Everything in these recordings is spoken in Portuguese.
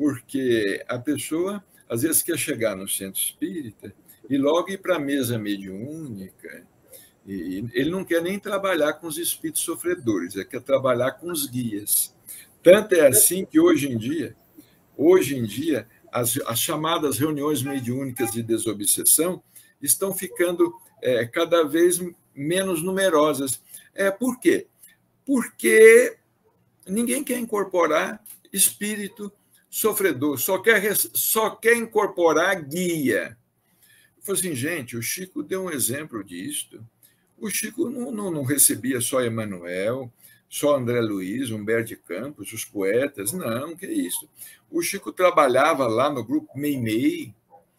porque a pessoa, às vezes, quer chegar no centro espírita e logo ir para a mesa mediúnica, e ele não quer nem trabalhar com os espíritos sofredores, ele quer trabalhar com os guias. Tanto é assim que, hoje em dia as chamadas reuniões mediúnicas de desobsessão estão ficando cada vez menos numerosas. Por quê? Porque ninguém quer incorporar espírito sofredor, só quer incorporar guia. Eu falei assim, gente, o Chico deu um exemplo disso. O Chico não recebia só Emmanuel, só André Luiz, Humberto de Campos, os poetas, não, que isso. O Chico trabalhava lá no grupo Meimei,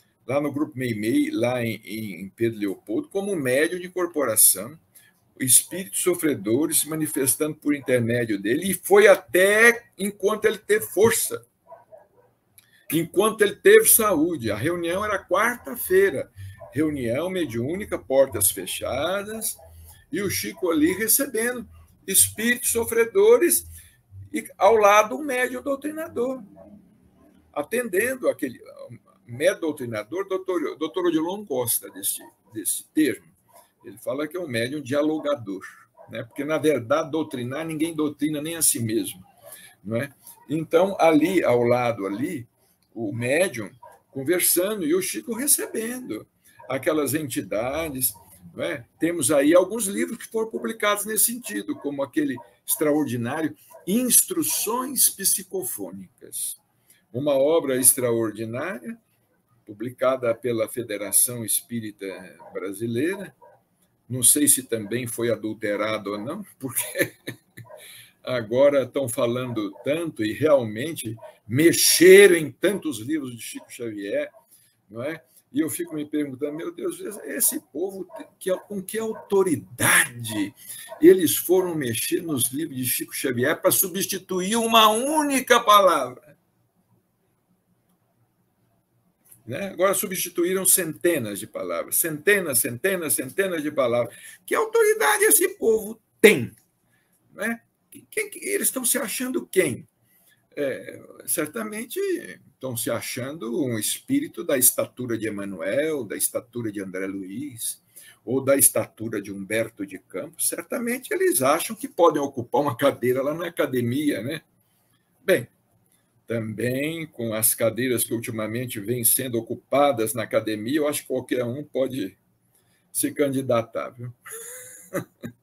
lá em Pedro Leopoldo, como médium de incorporação, espíritos sofredores se manifestando por intermédio dele, e foi até enquanto ele teve força, enquanto ele teve saúde. A reunião era quarta-feira, reunião mediúnica, portas fechadas, e o Chico ali recebendo espíritos sofredores e ao lado um médium doutrinador, atendendo aquele médium doutrinador. Doutor Odilon gosta desse termo. Ele fala que é um médium dialogador, né? Porque, na verdade, doutrinar, ninguém doutrina nem a si mesmo. Não é? Então, ali, ao lado, ali, o médium conversando e o Chico recebendo aquelas entidades. Não é? Temos aí alguns livros que foram publicados nesse sentido, como aquele extraordinário Instruções Psicofônicas, uma obra extraordinária, publicada pela Federação Espírita Brasileira. Não sei se também foi adulterado ou não, porque agora estão falando tanto e realmente mexeram em tantos livros de Chico Xavier, não é? E eu fico me perguntando, meu Deus, esse povo, com que autoridade eles foram mexer nos livros de Chico Xavier para substituir uma única palavra? Né? Agora substituíram centenas de palavras, centenas de palavras. Que autoridade esse povo tem? Né? Eles estão se achando quem? Certamente estão se achando um espírito da estatura de Emmanuel, da estatura de André Luiz, ou da estatura de Humberto de Campos. Certamente eles acham que podem ocupar uma cadeira lá na academia, né? Bem, também com as cadeiras que ultimamente vêm sendo ocupadas na academia, eu acho que qualquer um pode se candidatar, viu?